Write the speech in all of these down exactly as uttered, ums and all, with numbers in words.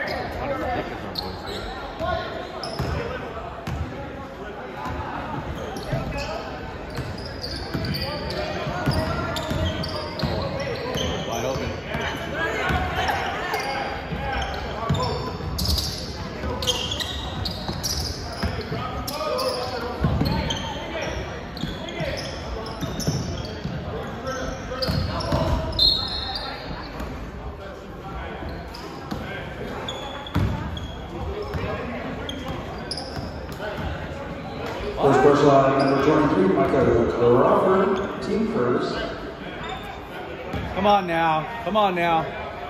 First first line, number twenty-three, Manteca, Crawford, team first. Come on now, come on now.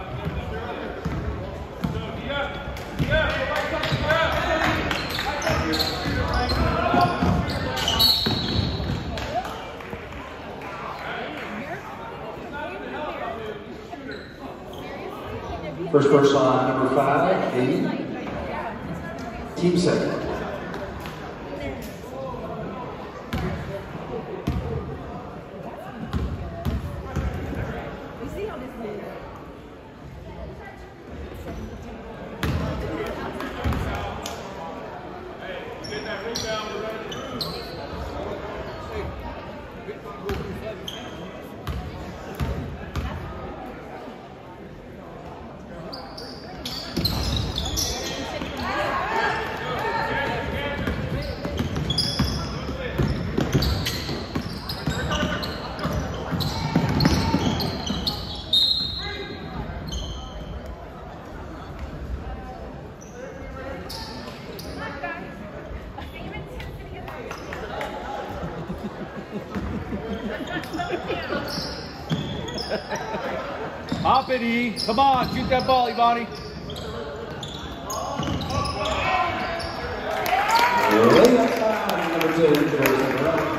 First first line, number five, eight, team second. Hop it, E. Come on, shoot that ball, Ivani. Number two,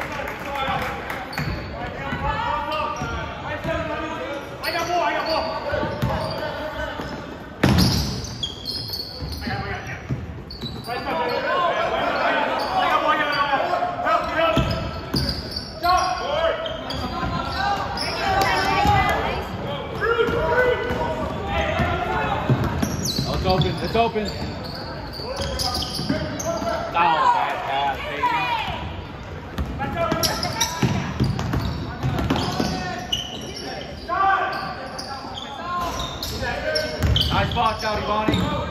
It's open, it's open. Oh, bad pass, baby. Nice box out, Ivani.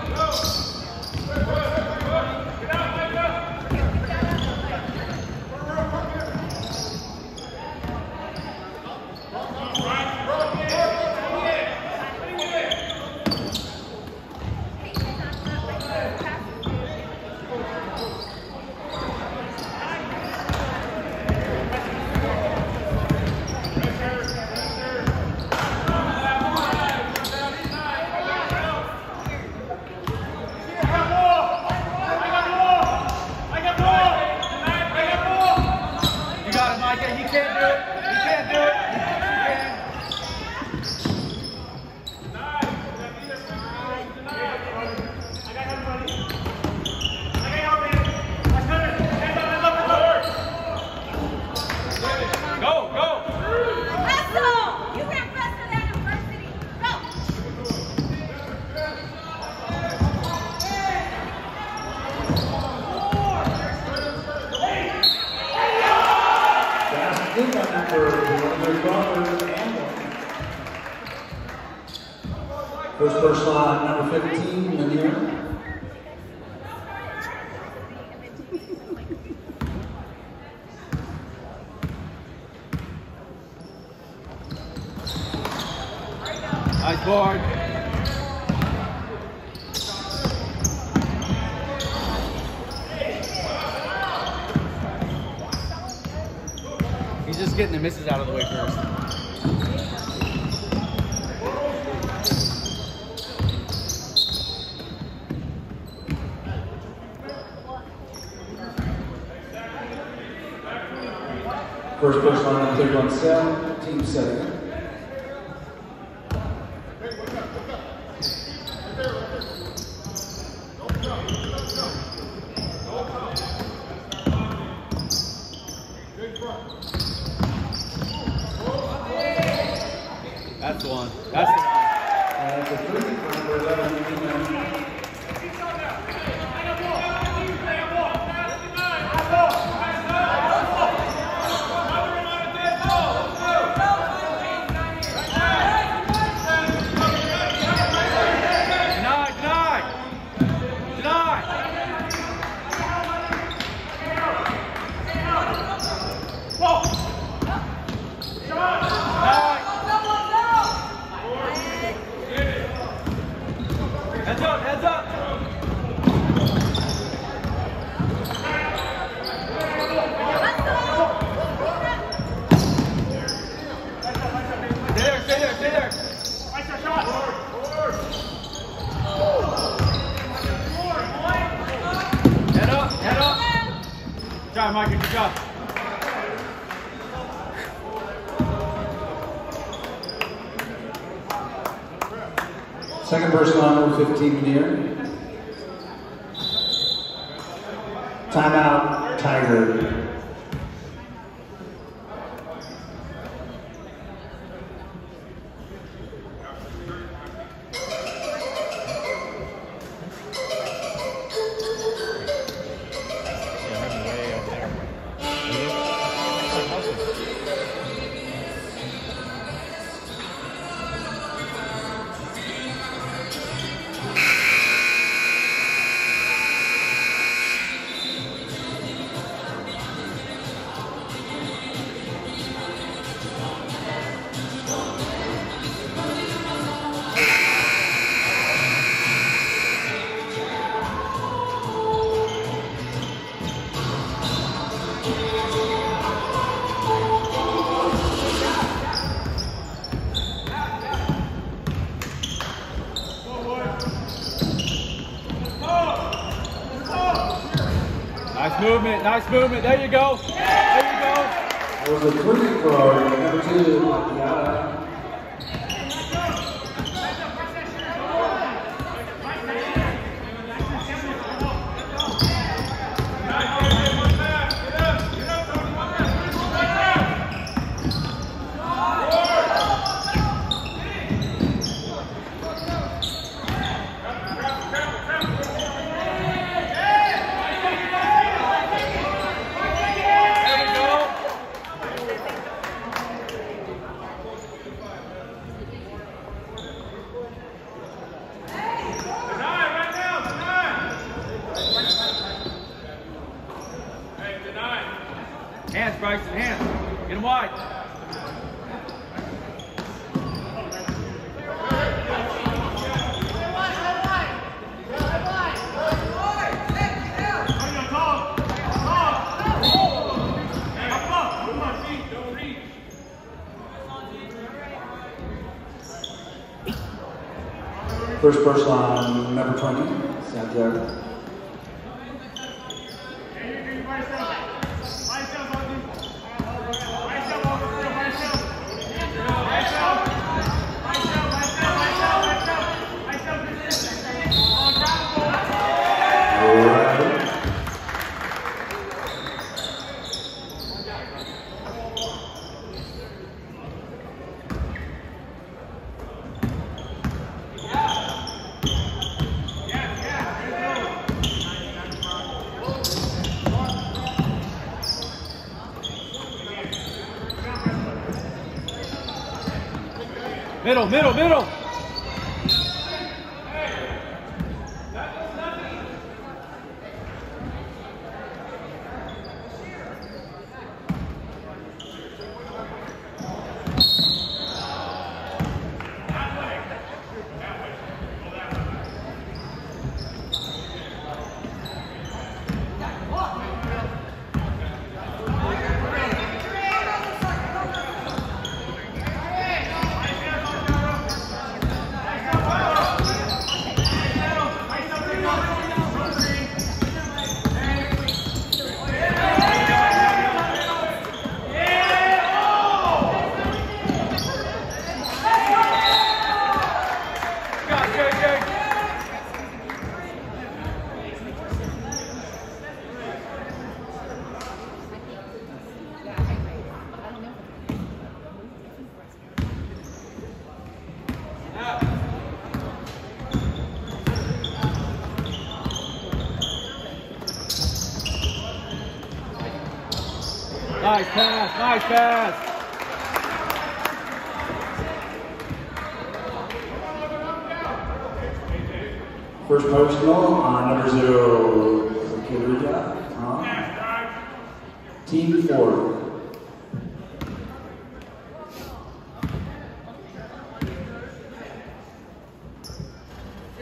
He can't do it. He can't do it. Go, go. Hustle. You ran faster than adversity. Go. First first line, number fifteen, Manteca. Nice board. He's just getting the misses out of the way first. First first line, third one, seven, team second. That's the one. That's the one. Uh, the three, number eleven, Heads up, heads up. Stay there, stay there, stay there. Head up, head up. Good job, Micah, good job. Second person on number fifteen here. Timeout, Tiger. Nice movement, nice movement. There you go. There you go. That was a quick for number two, Manteca. Hands, Bryson, hands. Get him wide. First person on number twenty, Santiago. Middle, middle, middle. Nice pass, nice pass. First personal on number zero, uh, team four.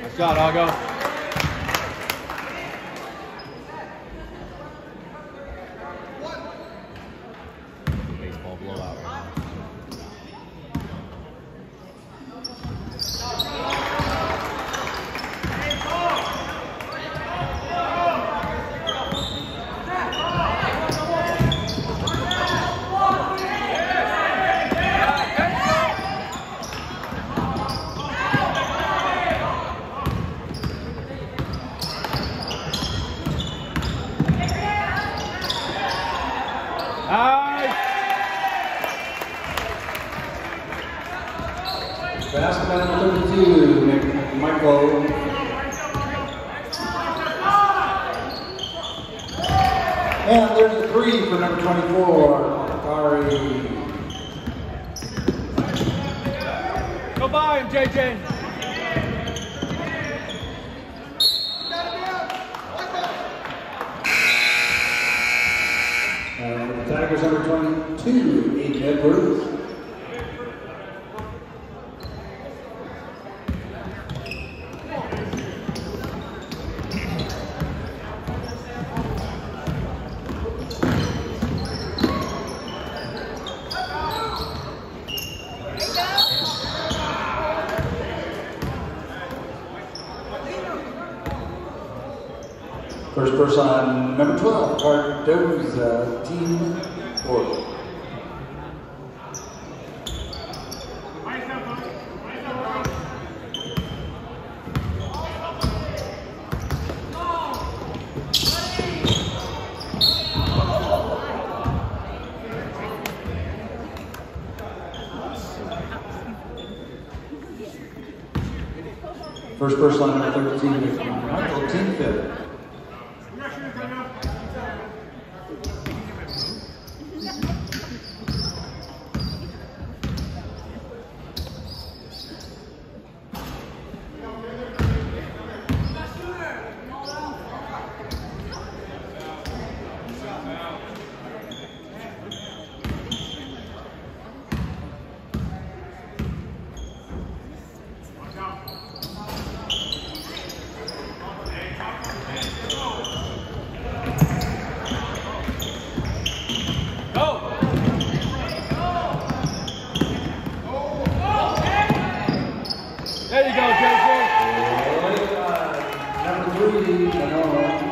Nice shot, Doggo. Baseball blowout right now. Basketball number thirty-two, Michael. And there's a three for number twenty-four, Tokay. Go by him, J J. And the Tigers number twenty-two, Aiden Edwards. First person on number twelve, Cardoza, team four. First person on number thirteen, Michael, team fifth. There you go, J J. Number three,